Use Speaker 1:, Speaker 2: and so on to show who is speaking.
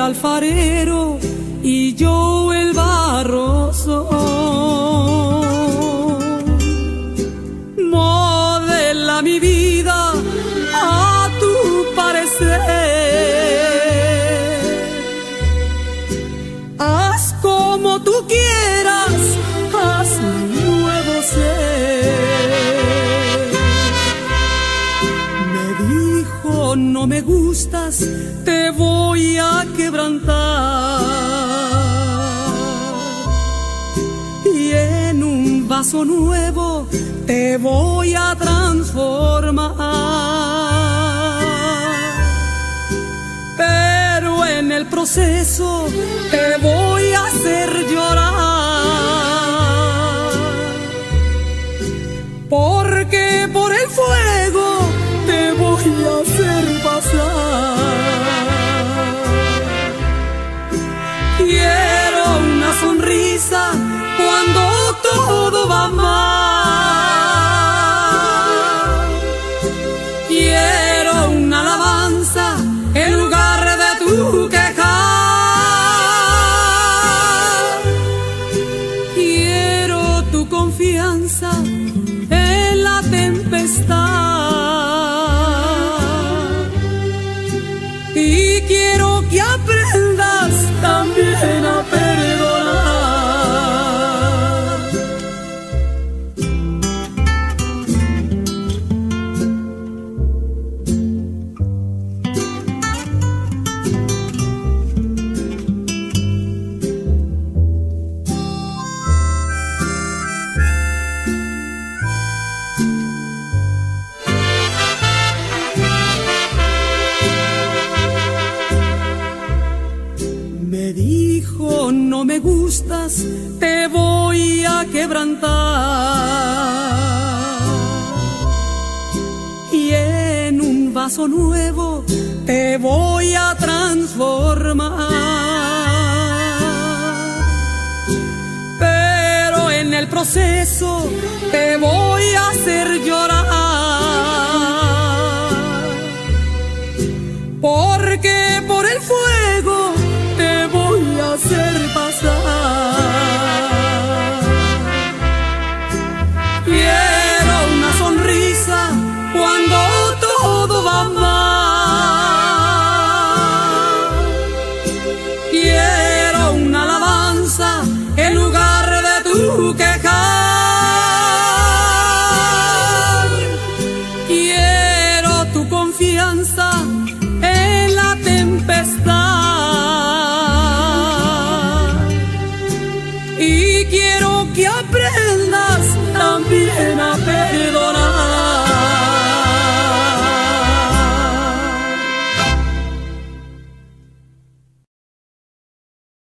Speaker 1: alfarero y yo el barro soy. Modela mi vida a tu parecer, haz como tú quieras, haz mi nuevo ser. Me dijo: no me gustas, te voy a quebrantar, y en un vaso nuevo te voy a transformar. Pero en el proceso te voy a hacer llorar, porque por el fuego te voy a hacer pasar. Quiero una sonrisa cuando todo va mal, quiero una alabanza en lugar de tu quejar, quiero tu confianza en la tempestad, y quiero que aprendas también a perdonar. Me dijo: no me gustas, te voy a quebrantar, y en un vaso nuevo te voy a transformar. Pero en el proceso te voy a hacer llorar, porque por el fuego te voy a hacer pasar. Quiero una sonrisa cuando todo va mal, quiero una alabanza en lugar de tu quejar, quiero tu confianza en la tempestad, y quiero que aprendas también a perdonar.